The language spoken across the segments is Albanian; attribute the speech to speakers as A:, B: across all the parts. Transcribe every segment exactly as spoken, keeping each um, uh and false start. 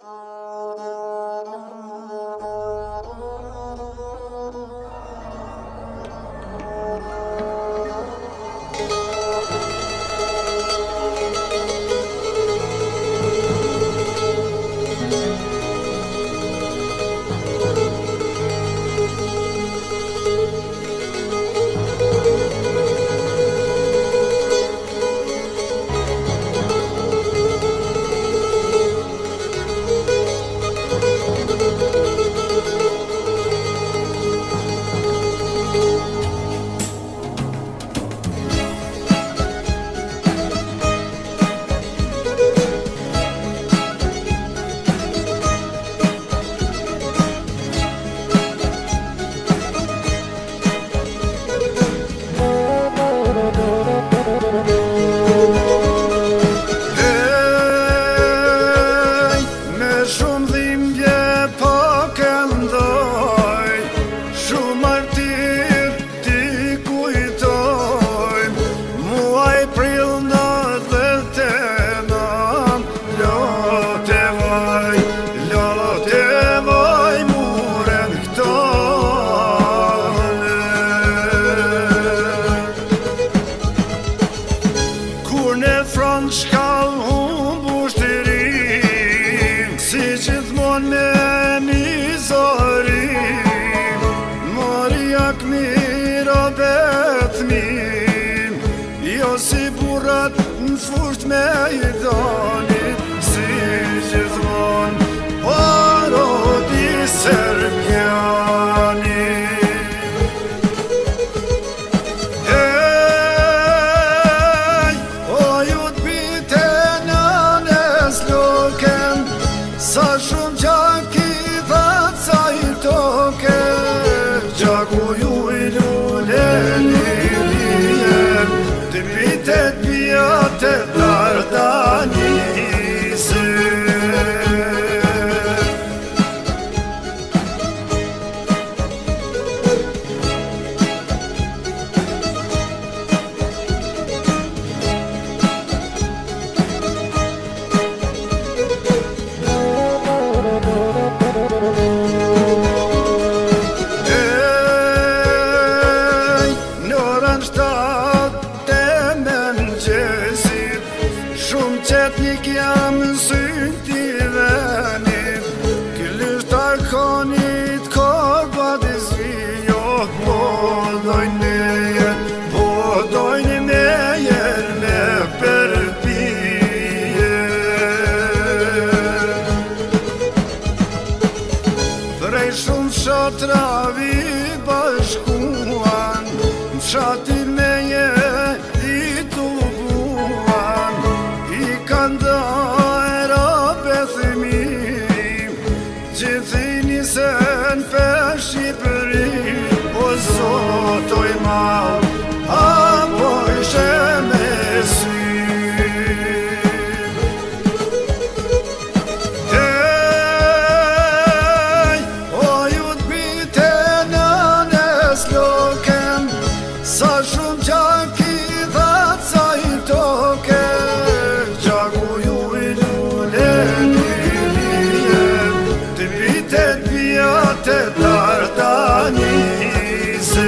A: Shkall humbu shtirim, si gjithmon me një zorim, mori jak mira betmin, jo si burrat në fusht me i donit, si gjithmon parodi Sergjani. Sa shumë gjak i dhatë sa i toke, gjaku ju i lule lirien, të pitet pjate dardanise. Shumë qetnik jam në synë t'i venit, këllisht arkonit korbat i zvijo, po dojnë me jet, po dojnë me jet me përpije. Prej shumë fshatravi bashkuan, në fshatin me jet i tu gjithini sen për Shqipëri, o Zotoj mal, apo ishe me sy. Ej, o ju t'bite në nes loken, sa shumë gjak i dhatë sa i toke, gjaku ju i lule lirien, të pitet pjate dardanise.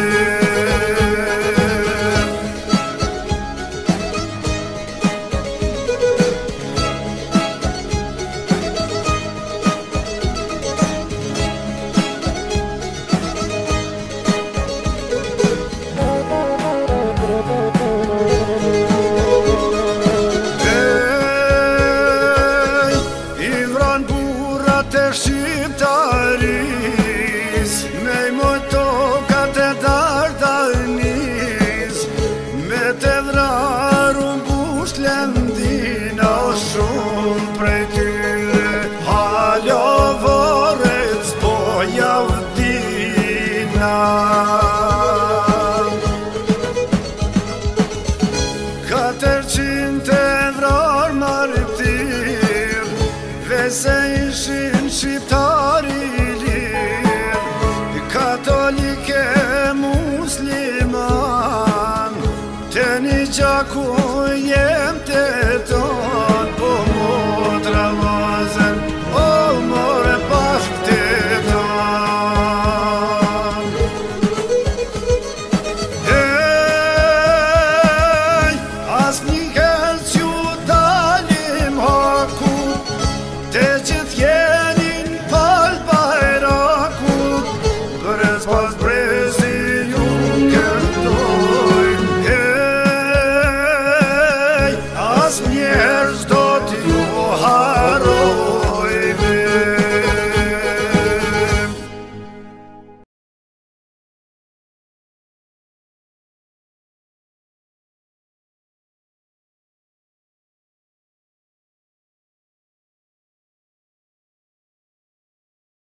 A: Shqiptaris, me i motokat e dardanis, me te vraru mbusht lendina, shumë prej tyre halo voret s'poja vdina. Katër qind e vrar martir, vese